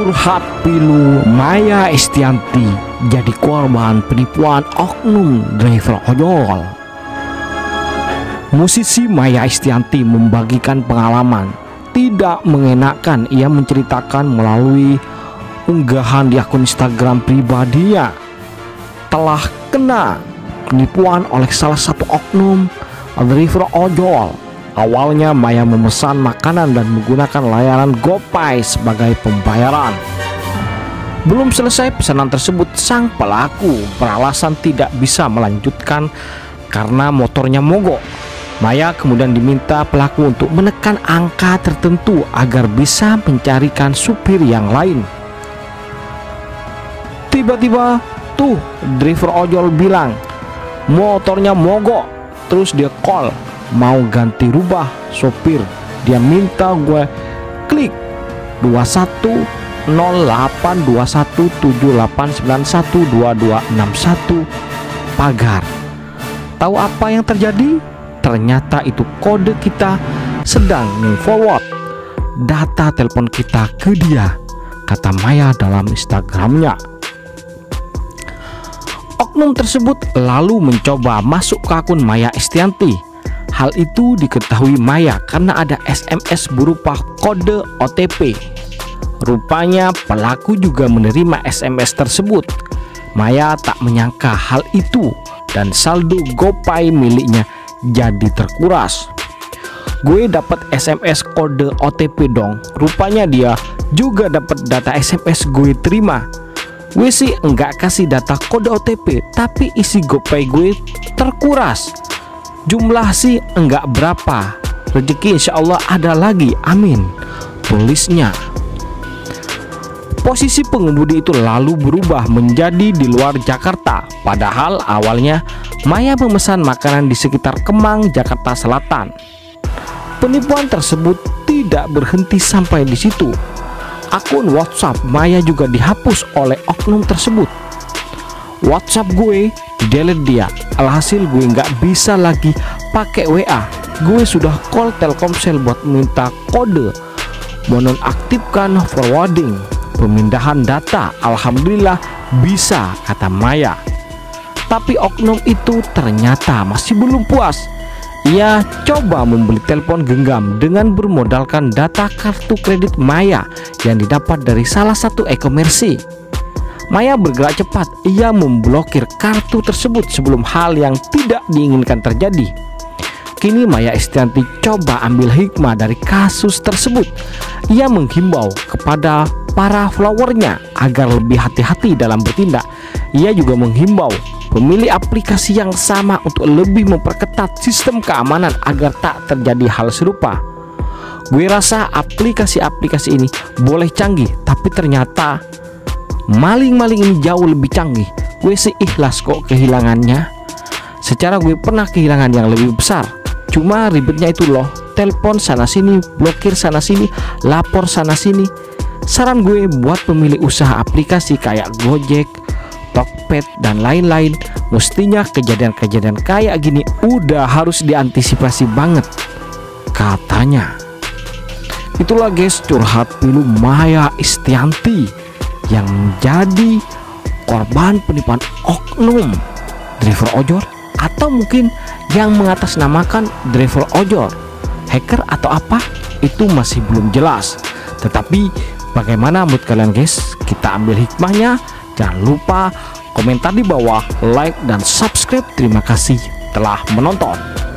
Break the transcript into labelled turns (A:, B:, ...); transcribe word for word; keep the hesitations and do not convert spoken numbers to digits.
A: Curhat pilu, Maya Estianty jadi korban penipuan oknum driver ojol. Musisi Maya Estianty membagikan pengalaman tidak mengenakan. Ia menceritakan melalui unggahan di akun Instagram pribadinya telah kena penipuan oleh salah satu oknum driver ojol. Awalnya Maya memesan makanan dan menggunakan layanan GoPay sebagai pembayaran. Belum selesai pesanan tersebut, sang pelaku beralasan tidak bisa melanjutkan karena motornya mogok. Maya kemudian diminta pelaku untuk menekan angka tertentu agar bisa mencarikan supir yang lain. Tiba-tiba tuh driver ojol bilang motornya mogok. Terus dia call mau ganti rubah sopir. Dia minta gue klik dua satu nol delapan dua satu tujuh delapan sembilan satu dua dua enam satu pagar. Tahu apa yang terjadi? Ternyata itu kode kita sedang meng-forward data telepon kita ke dia, kata Maya dalam Instagramnya. Oknum tersebut lalu mencoba masuk ke akun Maya Estianty. Hal itu diketahui Maya karena ada S M S berupa kode O T P. Rupanya pelaku juga menerima S M S tersebut. Maya tak menyangka hal itu dan saldo GoPay miliknya jadi terkuras. Gue dapat S M S kode O T P dong. Rupanya dia juga dapat data S M S gue terima. Gue sih enggak kasih data kode O T P, tapi isi GoPay gue terkuras. Jumlah sih enggak berapa, rezeki insya Allah ada lagi, amin, tulisnya. Posisi pengemudi itu lalu berubah menjadi di luar Jakarta. Padahal awalnya Maya memesan makanan di sekitar Kemang, Jakarta Selatan. Penipuan tersebut tidak berhenti sampai di situ. Akun WhatsApp Maya juga dihapus oleh oknum tersebut. WhatsApp gue di-delete dia. Alhasil gue nggak bisa lagi pakai W A. Gue sudah call Telkomsel buat minta kode menonaktifkan forwarding pemindahan data. Alhamdulillah bisa, kata Maya. Tapi oknum itu ternyata masih belum puas. Ia coba membeli telepon genggam dengan bermodalkan data kartu kredit Maya yang didapat dari salah satu e-komersi. Maya bergerak cepat. Ia memblokir kartu tersebut sebelum hal yang tidak diinginkan terjadi. Kini Maya Estianty coba ambil hikmah dari kasus tersebut. Ia menghimbau kepada para followernya agar lebih hati-hati dalam bertindak. Ia juga menghimbau pemilik aplikasi yang sama untuk lebih memperketat sistem keamanan agar tak terjadi hal serupa. Gue rasa aplikasi-aplikasi ini boleh canggih, tapi ternyata maling-maling ini jauh lebih canggih. Gue sih ikhlas kok kehilangannya. Secara gue pernah kehilangan yang lebih besar. Cuma ribetnya itu loh, telepon sana sini, blokir sana sini, lapor sana sini. Saran gue buat pemilik usaha aplikasi kayak Gojek, Tokped dan lain-lain, mestinya kejadian-kejadian kayak gini udah harus diantisipasi banget, katanya. Itulah guys curhat pilu Maya Estianty yang menjadi korban penipuan oknum driver ojol, atau mungkin yang mengatasnamakan driver ojol, hacker atau apa, itu masih belum jelas. Tetapi bagaimana menurut kalian guys? Kita ambil hikmahnya. Jangan lupa komentar di bawah, like dan subscribe. Terima kasih telah menonton.